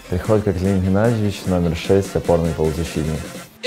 Приходько Клим Геннадьевич, номер 6, опорный полузащитник.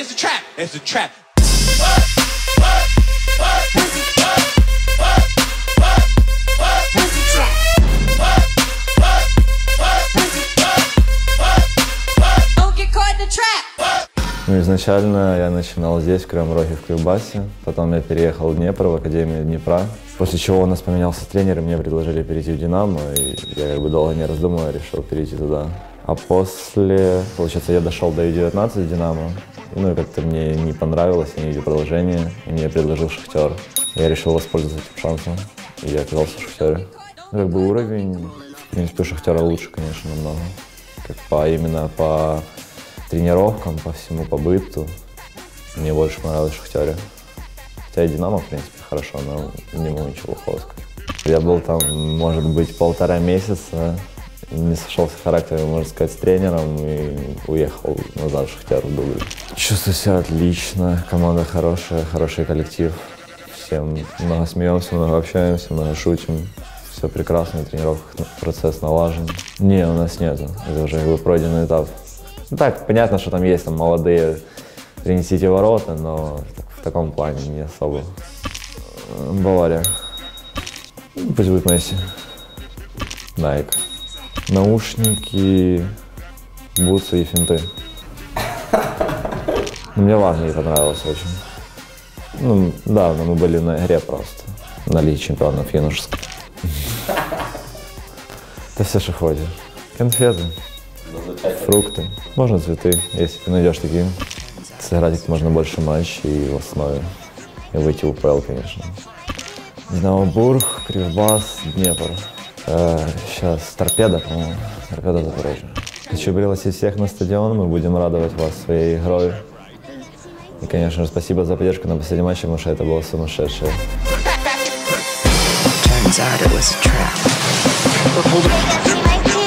Ну, изначально я начинал здесь, в Кривом Роге, в Кривбасе. Потом я переехал в Днепр, в Академию Днепра. После чего у нас поменялся тренер, и мне предложили перейти в Динамо. И я долго не раздумывая решил перейти туда. А после, получается, я дошел до U19 в Динамо. Ну и как-то мне не понравилось, я не видел продолжения. И мне предложил Шахтер. Я решил воспользоваться этим шансом. И я оказался в Шахтере. Ну, как бы уровень, в принципе, у Шахтера лучше, конечно, намного. Как именно по тренировкам, по всему, по быту. Мне больше понравилось в Шахтере. Хотя и Динамо, в принципе, хорошо, но не могу ничего плохого сказать. Я был там, может быть, 1,5 месяца, не сошелся характером, можно сказать, с тренером и уехал назад в Шахтер, в Дубль. Чувствую себя отлично, команда хорошая, хороший коллектив. Всем много смеемся, много общаемся, много шутим. Все прекрасно, в тренировках процесс налажен. Не, у нас нету, это уже как бы пройденный этап. Ну так, понятно, что там есть молодые принесите ворота, но в таком плане не особо. Бавария. Пусть будет Месси. Nike. Наушники, бутсы и финты. Мне важно и понравилось очень. Ну, да, но мы были на игре просто. На Лиге чемпионов юношеской. Это все, что хочешь. Конфеты. Фрукты, можно цветы, если ты найдешь такие. Сыграть как можно больше матчей в основе и выйти в УПЛ, конечно. Динамо Бург, Кривбас, Днепр. Сейчас Торпедо, по-моему. Торпедо Запорожье. Хочу пригласить всех на стадион, мы будем радовать вас своей игрой. И, конечно же, спасибо за поддержку на последнем матче, потому что это было сумасшедшее. Turns out it was a trap.